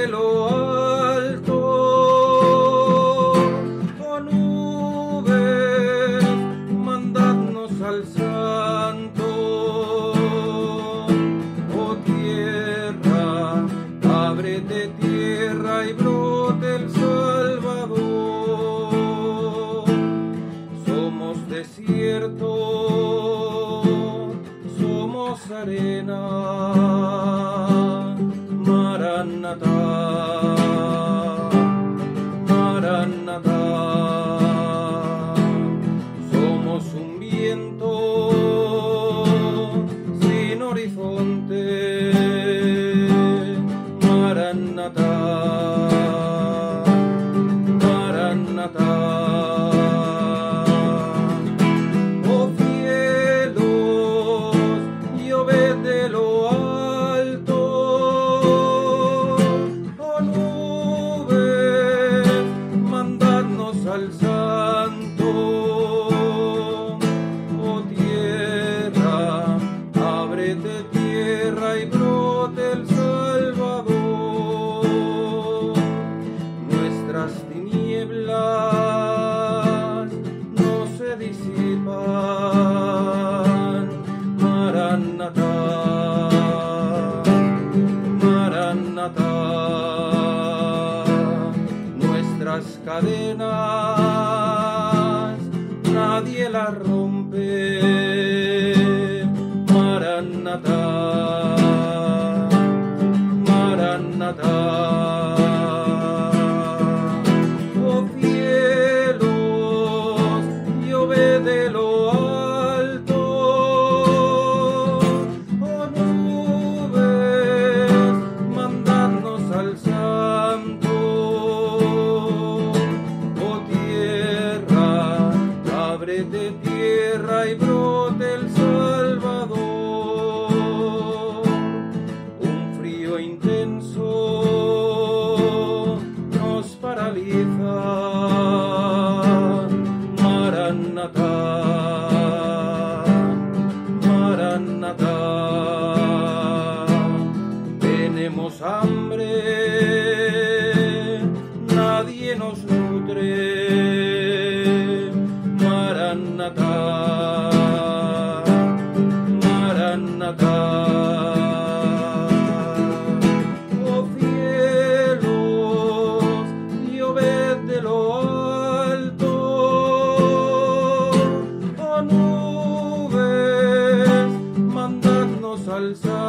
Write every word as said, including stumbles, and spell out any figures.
de lo alto, oh nubes, mandadnos al Santo, oh tierra, ábrete tierra y brote el Salvador. Somos desierto, somos arena, Maranatá, Maranatá. Somos un viento sin horizonte, Maranatá, Maranatá. Oh cielos, lloved de lo alto, oh nubes, mandadnos al Santo, oh tierra, ábrete tierra y brote el Salvador. Nuestras tinieblas no se disipan, Maranatá, Maranatá. Nuestras cadenas nadie las rompe, Maranatá, Maranatá. Oh cielos, lloved de lo alto, oh nubes, mandadnos al Santo, oh tierra, ábrete tierra y brote el Salvador. Un frío intenso nos paraliza, Maranatá, Maranatá. Tenemos hambre, nadie nos nutre, Maranatá, Maranatá. Oh cielos, lloved de lo alto, oh nubes, mandadnos al Santo.